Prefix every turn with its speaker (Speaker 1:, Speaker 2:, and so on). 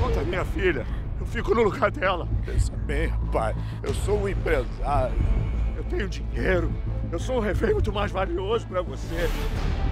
Speaker 1: conta, minha filha. Eu fico no lugar dela.
Speaker 2: Pensa bem, pai. Eu sou um empresário.
Speaker 1: Eu tenho dinheiro. Eu sou um refém muito mais valioso pra você.